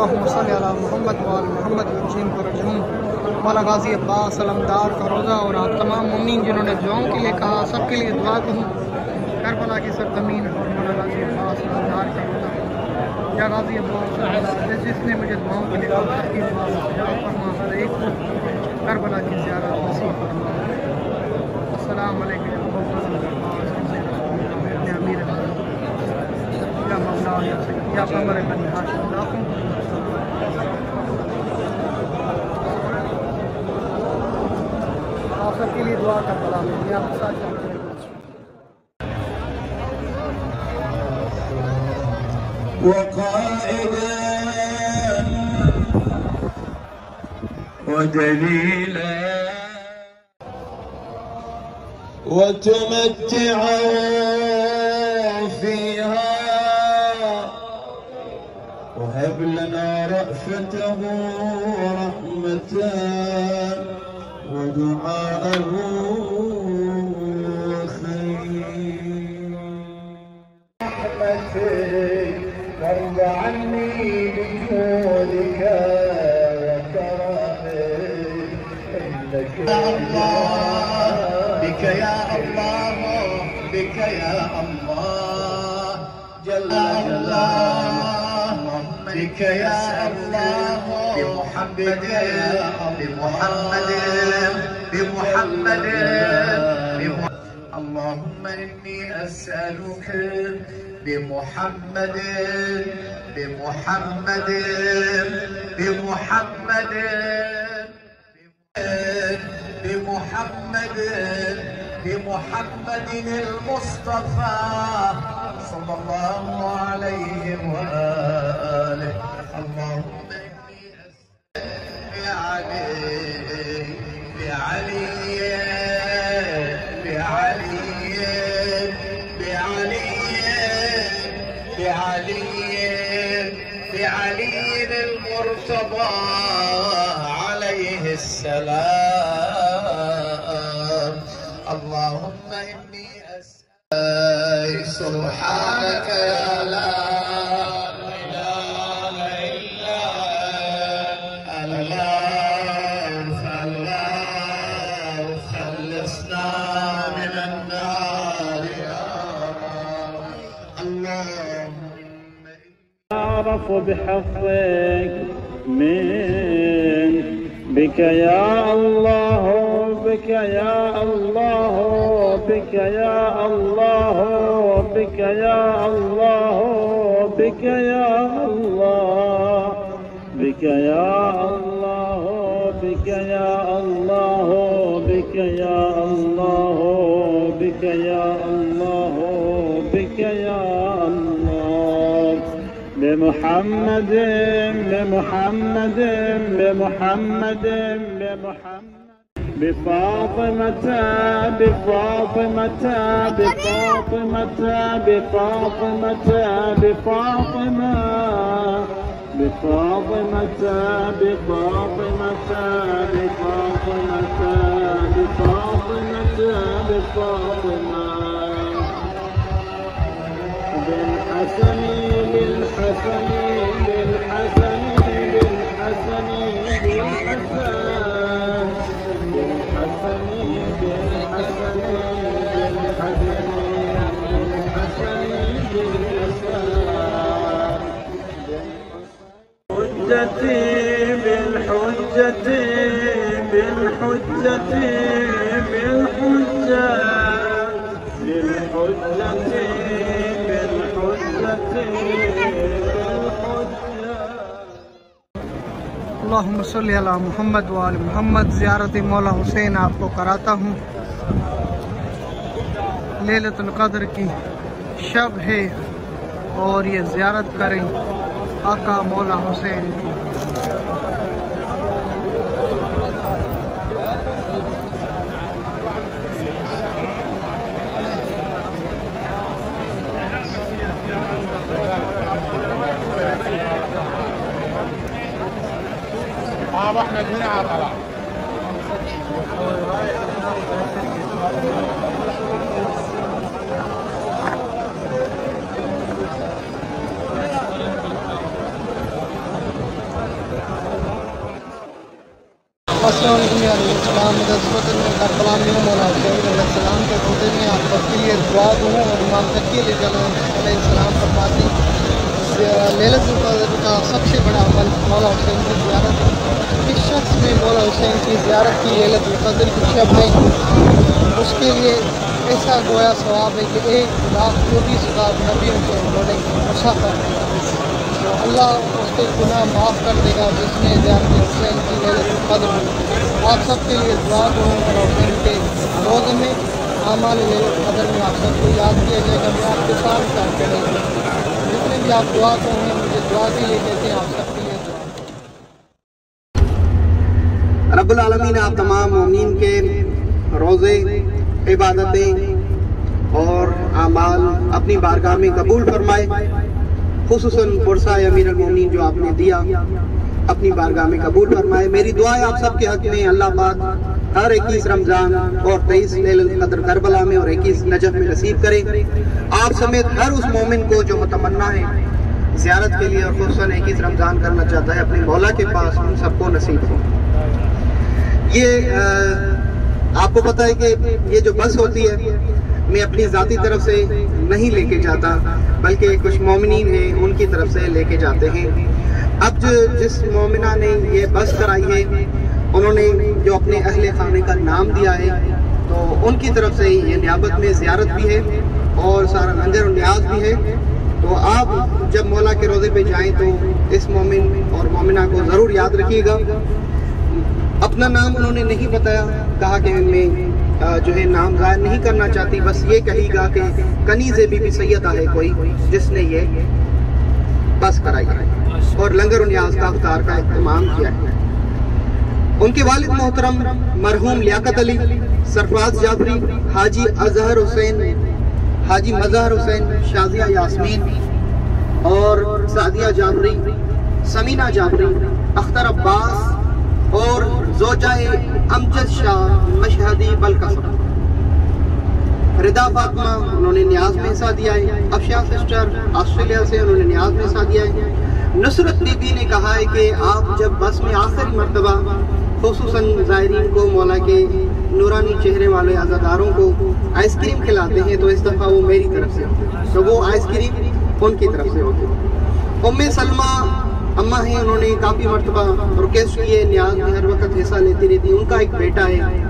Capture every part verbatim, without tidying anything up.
अल्लाहुम्मा सल्ली अला मोहम्मद व आल मोहम्मद वजीन परजूम मौला गाजी अब्बास अलमदार का रोज़ा और आप तमाम मुन्नीन जिन्होंने दुआओं के लिए कहा, सबके लिए दुआ कहूँ। करबला की सरजमीन और मौला गाजी अब्बास अलमदार का रोज़ा या गाजी अब्बास जिसने मुझे दुआओं के लिए कहा, सबकी दुआ फरमा, हर एक को करबला की ज़ियारत नसीब फरमा। अस्सलाम वालेकुम या मौला या सय्यद या कमर बनी हाशिम लाखों आप सबके लिए दुआ करबला में मैं आपके साथ चाहता हूँ। وقائدا ودليلا وتمتعا فيها وهب لنا رأفته ورحمة ودعاءه خير وارض عني بجودك وكرمك إنك يا الله بك يا الله بك يا الله جل جلاله بك يا الله بمحمد بمحمد بمحمد اللهم إني أسألك بمحمد بمحمد بمحمد بمحمد بمحمد المصطفى صلى الله عليه وآله اللهم إني أسألك بعلي بعلي بعلي بعلي بعلي بعلي المرتضى عليه السلام اللهم إني أسأل سبحانك يا لا إله إلا أنت الله خلصنا من النار يا الله أعرف بحظك من بك يا الله بك يا الله بك يا الله بك يا الله بك يا الله بك يا الله بك يا الله بك يا الله بك يا الله بك يا الله بمحمد بمحمد بمحمد بمحمد بفاطمة بفاطمة بفاطمة بفاطمة بفاطمة بفاطمة بفاطمة بفاطمة بفاطمة بفاطمة بالحسن بالحسن بالحسن بالحسن بالحسن بالحسن بالحسن بالحسن بالحجة بالحجة بالحجة بالحجة अल्लाहुम्मा सल्ली अला मोहम्मद व आल मोहम्मद। ज़ियारत मौला हुसैन आपको कराता हूँ। लैलतुल क़द्र की शब है और ये ज़ियारत करें आका मौला हुसैन की। اه احمد هنا على طلع अस्सलाम करबला में मौला हुसैन अलैहिस्सलाम के रोज़े में आप सबके लिए दुआ दूँ और इमाम तकी अलैहिस्सलाम फरमाते लैलतुल क़द्र का सबसे बड़ा अमल मौला हुसैन की ज़ियारत। जिस शख्स ने मौला हुसैन की ज़ियारत की लैलतुल क़द्र की शब में, उसके लिए ऐसा गोया सवाब है कि एक लाख चौबीस हज़ार नबियों के उन्होंने मुसाफर किया। तो अल्लाह उसके गुनाह माफ़ कर देगा जिसने ज़ियारत हुसैन की लैलतुल क़द्र में। आप सबके लिए दुआ दूँ और हुसैन के रोज़े में आमाल लैलतुल क़द्र में आप सबको याद किया जाएगा। मैं आपके साथ काम करेंगे, जितने भी आप दुआ करेंगे मुझे दुआ के लिए कहते हैं, आप सबके लिए दुआ। रब्बुल आलमीन आप तमाम मोमिन के रोज़े, इबादतें और आमाल अपनी बारगाह में कबूल फरमाए। खुसूसन पुरसा अमीरुल मोमिनीन जो आपने दिया अपनी बारगाह में कबूल फरमाए। मेरी दुआ है आप सबके हक में अल्लाह पाक हर इक्कीस रमज़ान और तेईस लैलतुल क़द्र करबला में और इक्कीस नजफ में नसीब करे। आप समेत हर उस मोमिन को जो मुतमन्ना है ज़ियारत के लिए और खुसूसन इक्कीस रमज़ान करना चाहता है अपने मौला के पास, उन सबको नसीब हो। ये आ, आपको पता है कि ये जो बस होती है मैं अपनी ज़ाती तरफ से नहीं लेके जाता, बल्कि कुछ मोमिनीन हैं उनकी तरफ से लेके जाते हैं। अब जो जिस मोमिना ने ये बस कराई है उन्होंने जो अपने अहले खाने का नाम दिया है, तो उनकी तरफ से ये नियाबत में ज़ियारत भी है और सारा लंगर और न्याज भी है। तो आप जब मौला के रोज़े पे जाएं तो इस मोमिन और मोमिना को ज़रूर याद रखिएगा। अपना नाम उन्होंने नहीं बताया, कहा कि मैं जो है नाम ज़ाहिर नहीं करना चाहती, बस ये कहेगा कि कनीज़े बीबी सैयदा है कोई जिसने ये बस कराई है और लंगर न्याज का अफ्तार का इत्माम किया है। उनके वालिद मोहतरम मरहूम लियाकत अली, सरफराज जाफरी, हाजी अजहर हुसैन, हाजी मजहर हुसैन, शाजिया यास्मीन और सादिया जाफरी, समीना जाफरी, अख्तर अब्बास और ज़ोजाए अमजद शाह मशहदी बलकसम, रिदा फातिमा उन्होंने न्याज में हिस्सा दिया है। अफशा सिस्टर ऑस्ट्रेलिया से उन्होंने न्याज में हिस्सा दिया है। नुसरत बीबी ने कहा है कि आप जब बस में आखिरी मरतबा खुसूसन ज़ायरीन को मौला के नूरानी चेहरे वाले अज़ादारों को आइसक्रीम खिलाते हैं तो इस दफ़ा वो मेरी तरफ से होती, तो वो आइसक्रीम उनकी तरफ से होती। उम्मे सलमा अम्मा हैं, उन्होंने काफ़ी मरतबा रिक्वेस्ट की है, न्याज में हर वक्त हिस्सा लेती रहती। उनका एक बेटा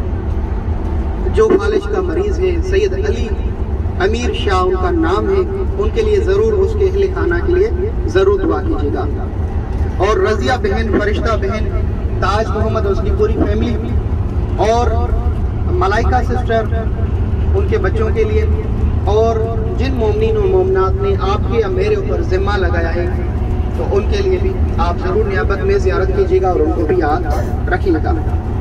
है जो फालिज का मरीज़ है, सैयद अली अमीर शाह उनका नाम है, उनके लिए ज़रूर उसके अहले खाना के लिए ज़रूर दुआ कीजिएगा। और रज़िया बहन, फरिश्ता बहन, ताज मोहम्मद और उसकी पूरी फैमिली और मलाइका सिस्टर उनके बच्चों के लिए, और जिन मोमिनीन और मोमिनात ने आपके या मेरे ऊपर ज़िम्मा लगाया है तो उनके लिए भी आप ज़रूर नियाबत में ज़ियारत कीजिएगा और उनको भी याद रखिएगा।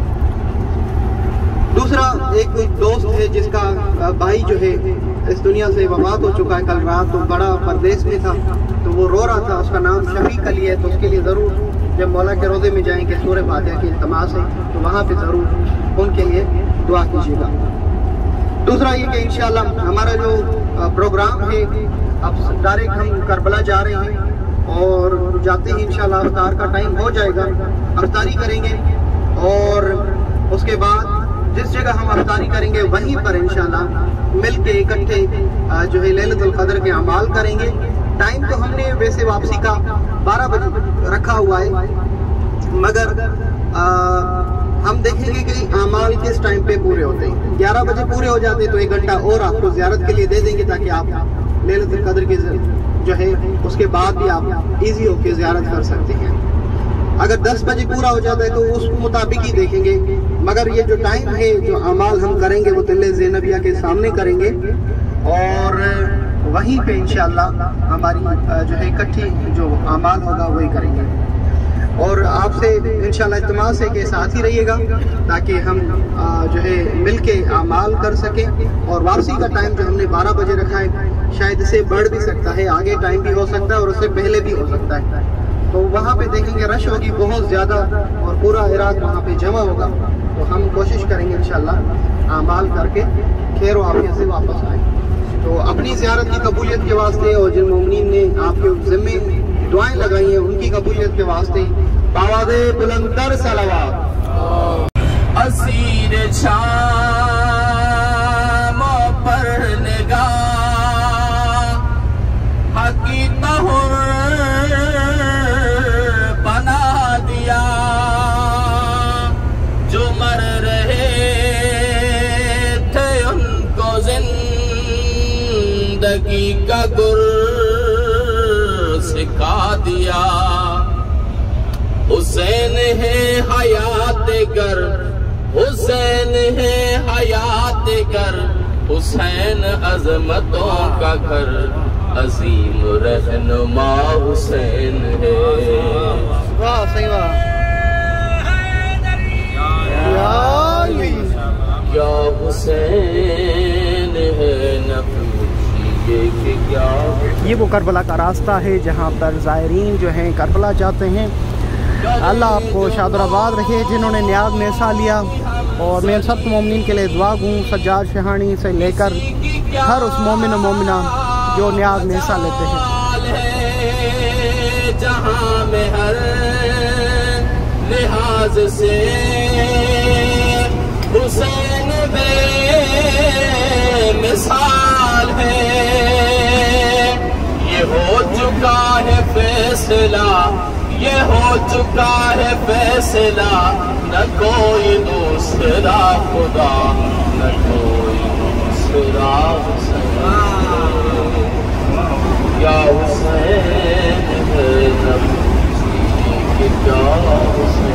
दूसरा, एक दोस्त है जिसका भाई जो है इस दुनिया से वफात हो चुका है कल रात, तो बड़ा परदेश में था तो वो रो रहा था। उसका नाम शफीक अली है, तो उसके लिए ज़रूर जब मौला के रोज़े में जाएंगे सूरह फातिहा की इल्तमास है तो वहाँ पे ज़रूर उनके लिए दुआ कीजिएगा। दूसरा ये कि इंशाअल्लाह हमारा जो प्रोग्राम है अब डायरेक्ट हम करबला जा रहे हैं और जाते ही इंशाअल्लाह अफ्तार का टाइम हो जाएगा, अफ्तारी करेंगे और उसके बाद जिस जगह हम अफ्तारी करेंगे वहीं पर इंशाअल्लाह मिल के इकट्ठे जो है लैलतुल क़द्र के अमाल करेंगे। टाइम तो हमने वैसे वापसी का बारह बजे रखा हुआ है, मगर आ, हम देखेंगे कि अमाल किस टाइम पे पूरे होते हैं। ग्यारह बजे पूरे हो जाते तो एक घंटा और आपको ज़ियारत के लिए दे देंगे ताकि आप लैलतुल क़द्र के जो है उसके बाद भी आप इजी होकर ज़ियारत कर सकते हैं। अगर दस बजे पूरा हो जाता है तो उस मुताबिक ही देखेंगे, मगर ये जो टाइम है जो अमाल हम करेंगे वो तिल्ले ज़ैनबिया के सामने करेंगे और वहीं पे इंशाअल्लाह हमारी जो है इकट्ठी जो अमाल होगा वही करेंगे। और आपसे इंशाअल्लाह इत्तमास है कि साथ ही रहिएगा ताकि हम जो है मिल के अमाल कर सकें। और वापसी का टाइम जो हमने बारह बजे रखा है शायद इससे बढ़ भी सकता है, आगे टाइम भी हो सकता है और उससे पहले भी हो सकता है। तो वहाँ पे देखेंगे रश होगी बहुत ज़्यादा और पूरा इराक वहाँ पे जमा होगा, तो हम कोशिश करेंगे इंशाअल्लाह अमाल करके खैर व आफियत से वापस आए। तो अपनी ज़ियारत की कबूलियत के वास्ते और जिन मोमिनीन ने आपके ज़िम्मे दुआएं लगाई हैं उनकी कबूलियत के वास्ते बावाज़े बुलंदतर सलावत। हुसैन है हयात गर, हुसैन है हयात गर, हुसैन अजमतों का घर, अजीम रहनुमा हुसैन है। वाह सही वाह। क्या हुसैन है न पूछिए कि क्या। ये वो करबला का रास्ता है जहाँ पर ज़ायरीन जो हैं करबला जाते हैं। अल्लाह आपको शादराबाद रखे जिन्होंने न्याज में हिस्सा लिया, और मैं सब मोमिन के लिए दुआ दूँ, सज्जाद शहानी से लेकर हर उस मोमिन और मोमिना जो न्याज में हिस्सा लेते हैं। जहाँ में हर लिहाज से हुसैन बे मिसाल है। ये हो चुका है फैसला, ये हो चुका है फैसला, न कोई दूसरा खुदा, न कोई दूसरा हुसैन। क्या हुसैन है न पूछिए कि क्या हुसैन।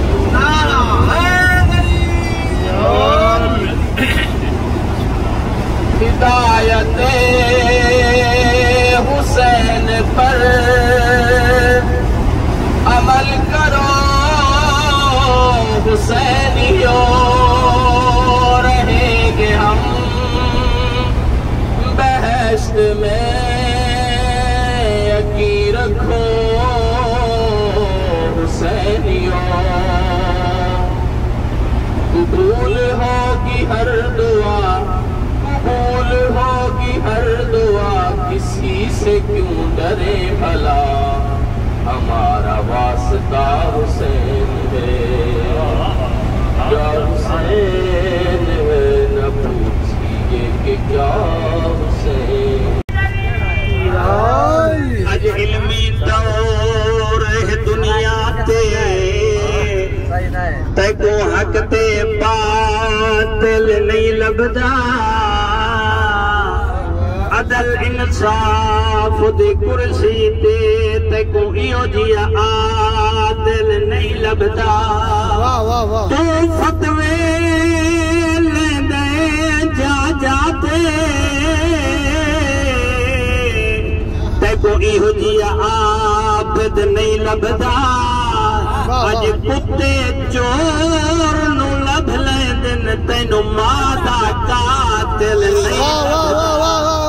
हिदायत हुसैन पर अमल करो हुसैनियों, रहेंगे हम बहश्त में, यकीन रखो हुसैनियों। कबूल होगी हर दुआ, कबूल होगी हर दुआ, किसी से क्यों डरे भला, हमारा वास्ता हुसैन है। क्या हुसैन है न पूछिए कि क्या हुसैन। अज इल्मी दौर है दुनिया ते, तैको हक ते बातिल नहीं लभदा, अदल इंसाफ दी कुर्सी ते तैको इहो जिया आदिल नहीं लभदा। वाह वाह वाह। तू फतवे लेंदे जा जाते, तैको इहो जिया आबिद नहीं लभदा। अज कुत्ते चोर नू लभ लेंदन, तैनू मां दा कातिल नहीं लभदा।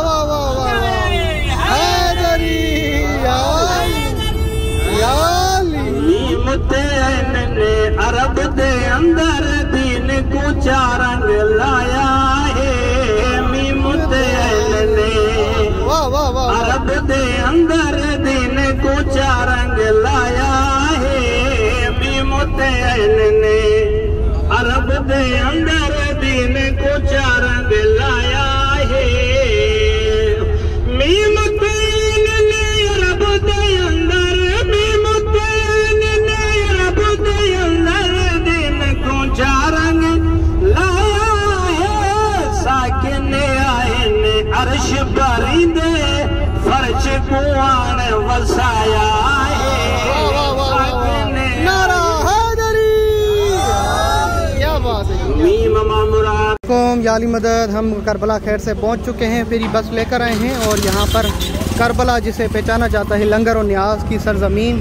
अरब दे अंदर दीन को चारंग लाया है, मीमुतैन ने अरब दे अंदर दीन को चारंग लाया है, मीमुतैन ने अरब दे अंदर दीन को चारंग लाया है। मीमुतैन ने अरब दे अंदर, मीमुतैन ने अरब दे अंदर दिन को चारंग लाया है। साकिन आए ने अर्श परिंदे फर्श को आन वसाया है। नारा हैदरी, क्या बात है। मीम मामुराद याली मदद। हम करबला खैर से पहुंच चुके हैं, फिर बस लेकर आए हैं, और यहाँ पर करबला जिसे पहचाना जाता है लंगर और न्याज की सरजमीन,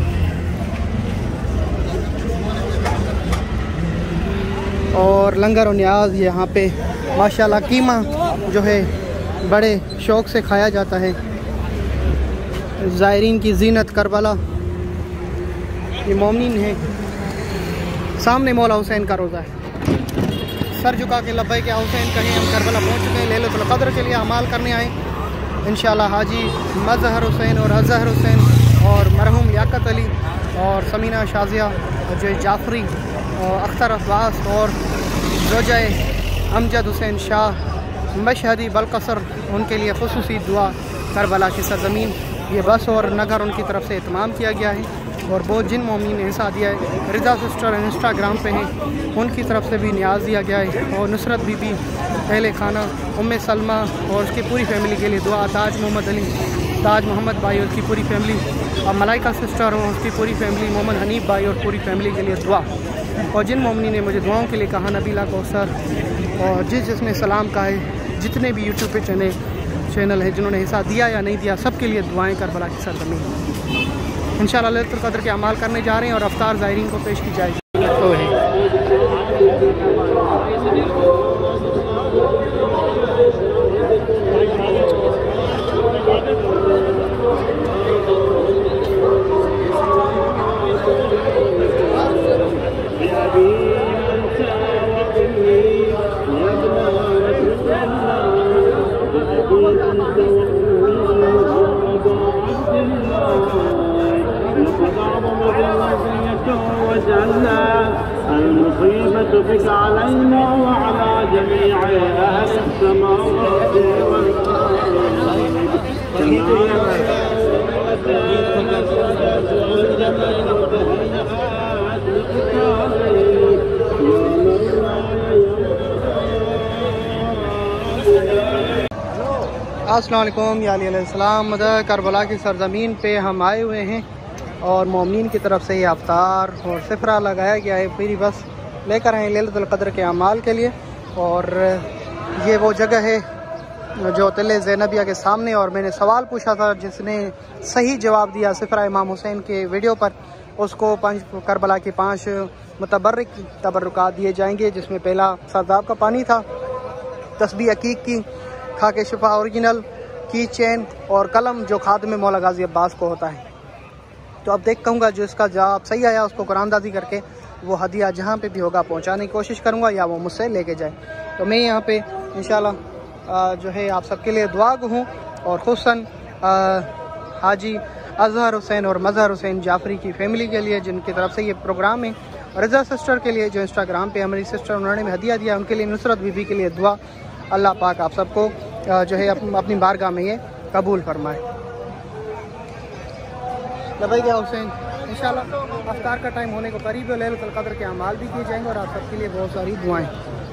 और लंगर और न्याज यहाँ पे माशाल्लाह कीमा जो है बड़े शौक़ से खाया जाता है। ज़ायरीन की जीनत करबला, ये मोमिन है। सामने मौला हुसैन का रोज़ा है। सर झुका के लब्बैक के हुसैन कहें। हम करबला पहुँच चुके हैं, लैलतुल क़द्र के लिए अमाल करने आए इंशाअल्लाह। हाजी मज़हर हुसैन और अज़हर हुसैन और मरहूम लियाकत अली और समीना शाजिया जो जाफरी और अख्तर अब्बास और जोजाए अमजद हुसैन शाह मशहदी बलकसर, उनके लिए खुसूसी दुआ करबला की सरजमीन। ये बस और नगर उनकी तरफ से इत्माम किया गया है, और बहुत जिन मोमिन ने हिस्सा दिया है, रिदा सिस्टर इंस्टाग्राम पे हैं, उनकी तरफ से भी न्याज दिया गया है, और नुसरत बीबी, पहले खाना, उम्मे सलमा और उसकी पूरी फैमिली के लिए दुआ, ताज मोहम्मद अली ताज मोहम्मद भाई और उसकी पूरी फैमिली, और मलाइका सिस्टर और उसकी पूरी फैमिली, मोहम्मद हनीफ भाई और पूरी फैमिली के लिए दुआ। और जिन मोमिनी ने मुझे दुआओं के लिए कहा, नबीला कौसर और जिस जिसने सलाम कहा है, जितने भी यूट्यूब पे चैनल चैनल है जिन्होंने हिस्सा दिया या नहीं दिया, सबके लिए दुआएं करबला की सरजमीन। इंशाअल्लाह लैलतुल क़द्र के अमाल करने जा रहे हैं और अफ्तार ज़ायरीन को पेश की जाएगी। तो है المصيبة بك علينا وعلى جميع أهل السماوات अस्सलाम वालेकुम या अली अलैहिस्सलाम। करबला की सरज़मीन पे हम आए हुए हैं और मोमिनीन की तरफ से ये अफ्तार और सिफरा लगाया गया है। पूरी बस लेकर आए लैलतुल क़द्र के अमाल के लिए। और ये वो जगह है जो तिल ज़ैनबिया के सामने। और मैंने सवाल पूछा था, जिसने सही जवाब दिया सिफरा इमाम हुसैन के वीडियो पर, उसको पाँच करबला के पाँच मुतबर्रिक तबर्रुकात दिए जाएंगे, जिसमें पहला सरदाब का पानी था, तस्बीह अकीक की, खाके शिफा ओरिजिनल, की चैन और कलम जो खादिम मौला गाजी अब्बास को होता है। तो अब देख कहूँगा जो इसका जवाब सही आया उसको कुरानदाजी करके वो हदिया जहाँ पे भी होगा पहुँचाने की कोशिश करूँगा या वो मुझसे लेके जाए। तो मैं यहाँ पे इंशाल्लाह जो है आप सबके लिए दुआ हूँ। और खुसन हाजी अजहर हुसैन और मज़हर हुसैन जाफरी की फैमिली के लिए, जिनकी तरफ से ये प्रोग्राम है। रज़ा सिस्टर के लिए जो इंस्टाग्राम पे हमारी सिस्टर उन्होंने भी हदिया दिया, उनके लिए नुसरत बीबी के लिए दुआ। अल्लाह पाक आप सबको जो है अपनी बारगाह में ये कबूल फरमाए। लबैक या हुसैन। इंशाल्लाह अफ्तार का टाइम होने को करीब है, लैलतुल क़द्र के अमाल भी किए जाएंगे और आप सबके लिए बहुत सारी दुआएं।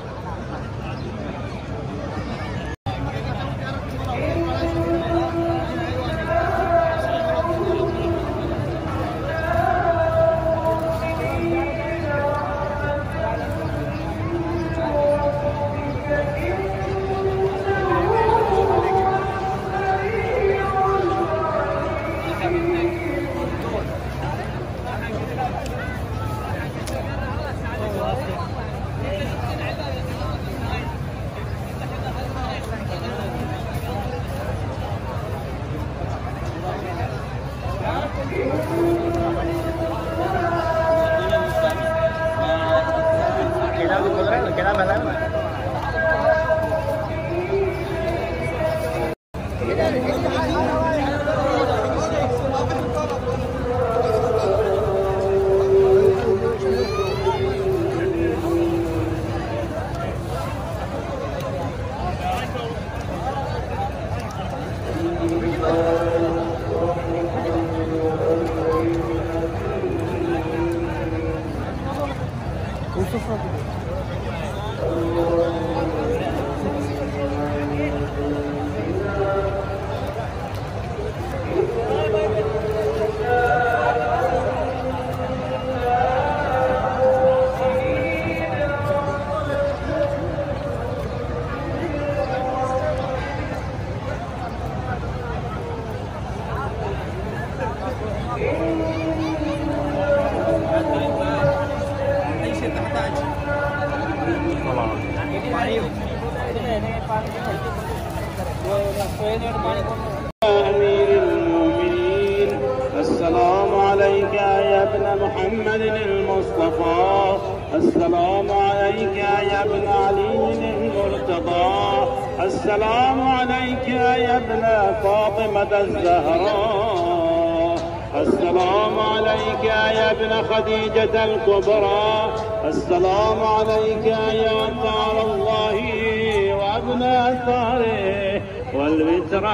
أمير المؤمنين السلام عليك يا ابن محمد المصطفى، السلام عليك يا ابن علي المرتضى، السلام عليك يا ابن فاطمة الزهراء، السلام عليك يا ابن خديجة الكبرى، السلام عليك يا أثار الله وابن أثاره والوتر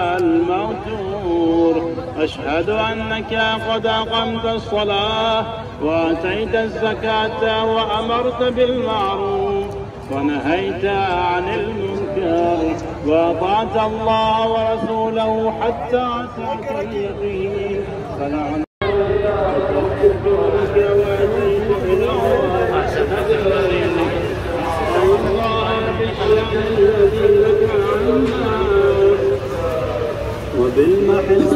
الموتور. أشهد أنك قد أقمت الصلاة وآتيت الزكاة وأمرت بالمعروف ونهيت عن المنكر وأطعت الله ورسوله حتى أتاك اليقين فلعن وبالمحن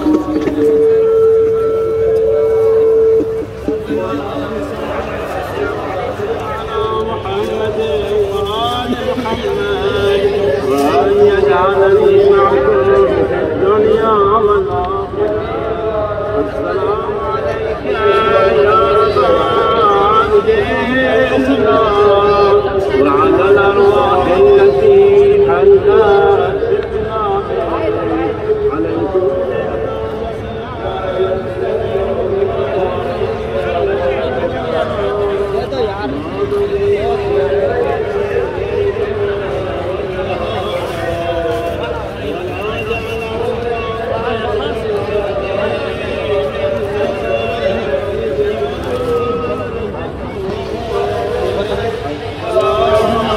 محمد وآل محمد وأن يجعلني معكم في الدنيا والآخرة. السلام عليك يا رب العالمين وعلى الأرواح التي حلت اللهم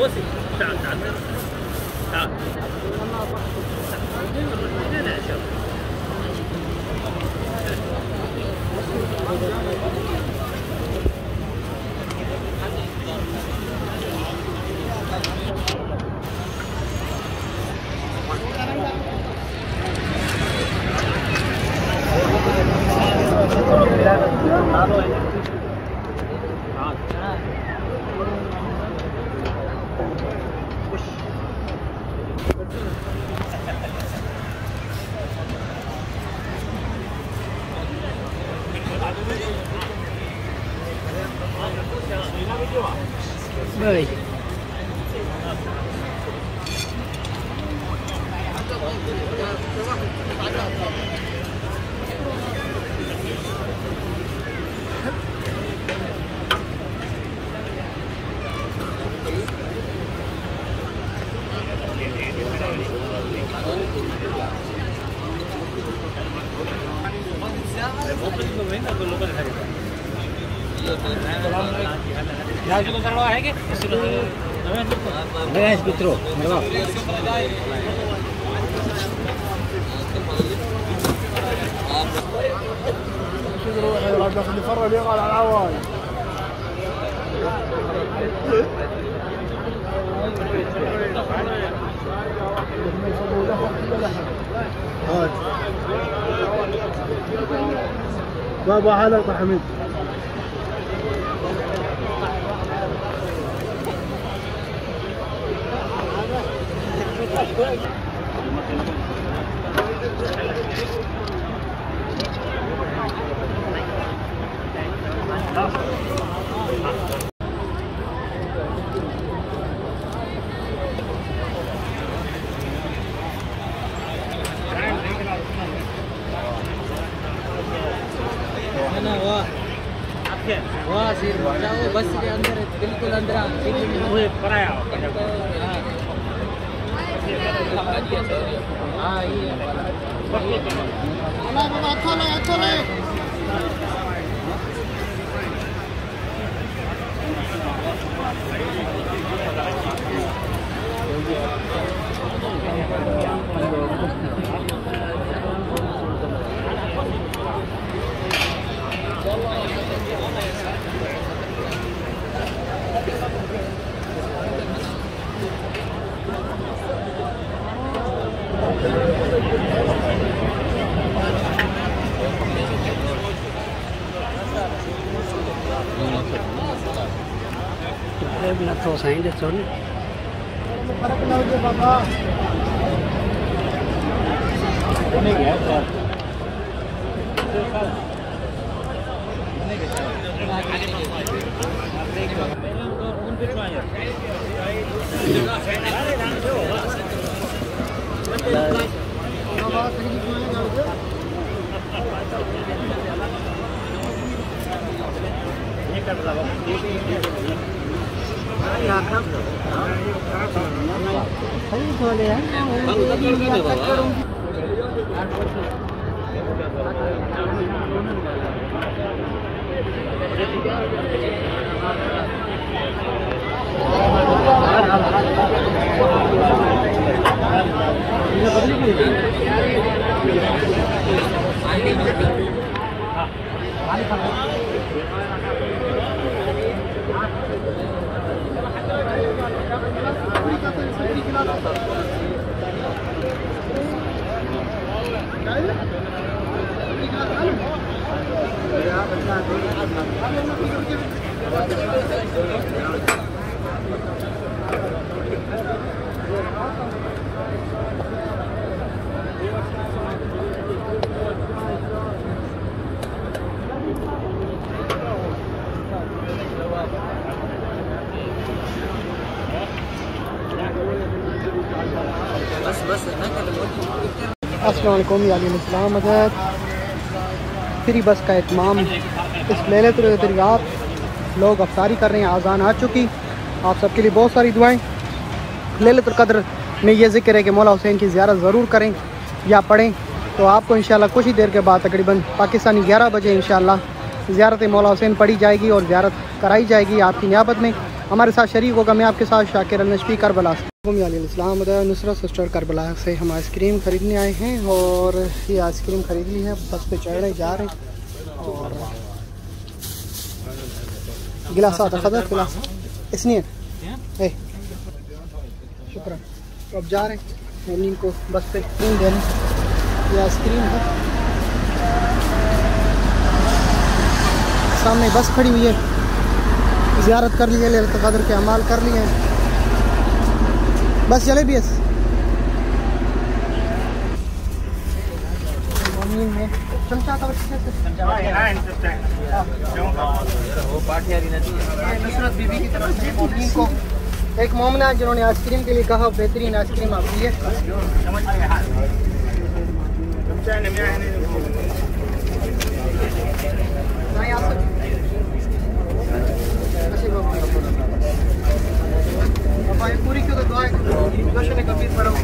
Bơi. نفرج يقعد على العواي بابا حالك يا حميد वाह सिर जाओ बस के अंदर बिल्कुल अंदर वो पराया हां ये वाला बाबा अच्छा ले अच्छा ले Nato sa hindi son. Para ko na ulit baba. Ano kaya sir? अस्सलाम वालेकुम यालीम मदद फ्री बस का इत्माम इस लैलतुल रात लोग अफ्तारी कर रहे हैं। आज़ान आ चुकी। आप सबके लिए बहुत सारी दुआएं। लैलतुल क़द्र में ये ज़िक्र है कि मौला हुसैन की ज़ियारत ज़रूर करें या पढ़ें। तो आपको इंशाल्लाह कुछ ही देर के बाद तकरीबन पाकिस्तानी ग्यारह बजे इंशाल्लाह ज़ियारत मौला हुसैन पढ़ी जाएगी और ज़ियारत कराई जाएगी आपकी नियाबत में। हमारे साथ शरीक होगा। मैं आपके साथ शाकिर अल-नजफी करबला से इस्लाम नुसरत सिस्टर करबला से हम आइसक्रीम ख़रीदने आए हैं और ये आइसक्रीम ख़रीद ली है, बस पे चढ़ने जा रहे हैं। और गिलास आता खदर गिलास इसलिए शुक्र। तो अब जा रहे हैं मॉर्निंग को बस पे क्रीम देने। ये आइसक्रीम है, सामने बस खड़ी हुई है। ज़ियारत कर लिए, लैलतुल क़द्र के अमाल कर लिए हैं। बस चले भी में चमचा का नुसरत बीबी की तरफ से मोमिन को एक मोमना जिन्होंने आइसक्रीम के लिए कहा बेहतरीन आइसक्रीम आप दी है। पूरी क्यों तो दुआ जोश ने कभी पड़ा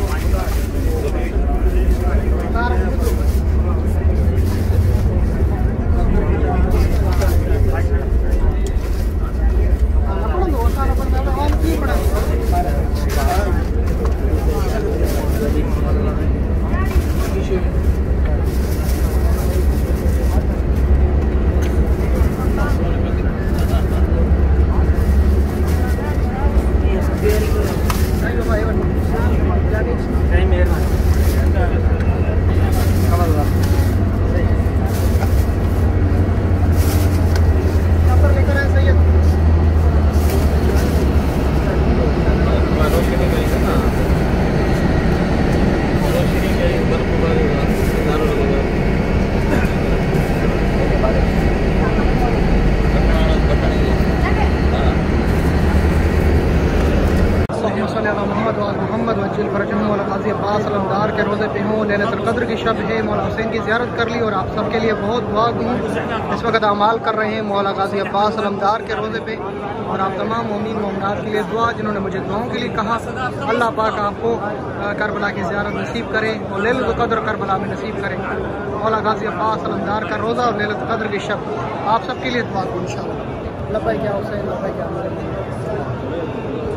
अलमदार के रोज़े पे हूँ, लैलतुल क़द्र की शब है। मौला हुसैन की ज़ियारत कर ली और आप सबके लिए बहुत दुआ हूँ। इस वक्त अमाल कर रहे हैं मौला गाजी अब्बास अलमदार के रोज़े पे और आप तमाम मोमिन मोमिनात के लिए दुआ जिन्होंने मुझे दुआओं के लिए कहा। अल्लाह पाक आपको करबला की ज़ियारत नसीब करे और लैलतुल क़द्र करबला में नसीब करे। मौला गाजी अब्बास अलमदार का रोज़ा और लैलतुल क़द्र की शब आप सबके लिए दुआ हूँ इंशाअल्लाह। लब्बैक या हुसैन, लब्बैक या